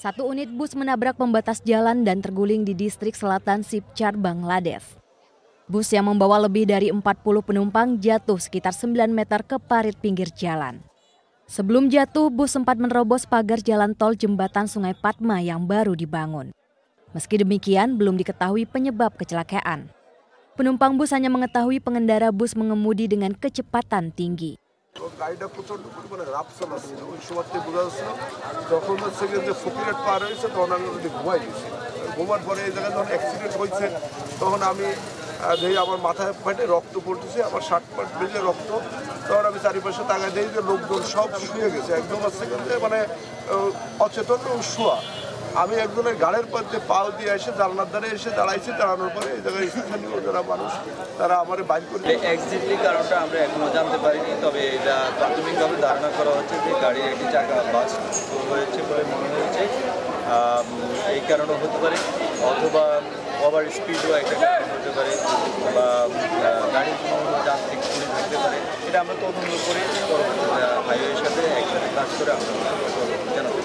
Satu unit bus menabrak pembatas jalan dan terguling di distrik selatan Sipchar, Bangladesh. Bus yang membawa lebih dari 40 penumpang jatuh sekitar 9 meter ke parit pinggir jalan. Sebelum jatuh, bus sempat menerobos pagar jalan tol jembatan Sungai Padma yang baru dibangun. Meski demikian, belum diketahui penyebab kecelakaan. Penumpang bus hanya mengetahui pengendara bus mengemudi dengan kecepatan tinggi. গাড়িটা প্রচন্ড পরিমাণে রাফ চালাচ্ছিল ওই সময়তে বোঝা যাচ্ছিল যখন হচ্ছে যে ফকিরহাট পার হয়েছে তখন আমি অলরেডি ঘুমাই গেছি ঘুমার পরে এই জায়গায় যখন অ্যাক্সিডেন্ট হয়েছে তখন আমি দেখি আমার মাথায় ফাটে রক্ত পড়তেছে আমার শার্ট পাট বেজে রক্ত তখন আমি চারিপাশে তাকাই দেখি যে লোকজন সব শুয়ে গেছে একদম হচ্ছে যে মানে অচেতন শোয়া আমি একজনের গাড়ির পথে পাও দিয়ে এসে জানলার ধারে এসে দাঁড়াইছি দাঁড়ানোর পরে এই জায়গায় স্থানীয় যারা মানুষ তারা আমার বাইর করে এক্স্যাক্টলি কারণটা আমরা এখনো জানতে পারিনি, তবে এটা প্রাথমিকভাবে ধারণা করা হচ্ছে যে গাড়ির একটি চাকা বাস্ট হয়েছে বলে মনে হয়েছে। এই কারণে হতে পারে, অথবা ওভার স্পিডও একটা কারণ হতে পারে, বা গাড়ির কোনো যান্ত্রিক ত্রুটি থাকতে পারে। এটা আমরা তদন্ত করে হাইওয়ের সাথে একসাথে কাজ করে আমরা জানাবো।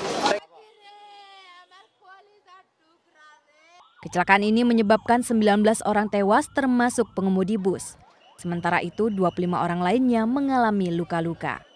Kecelakaan ini menyebabkan 19 orang tewas termasuk pengemudi bus. Sementara itu 25 orang lainnya mengalami luka-luka.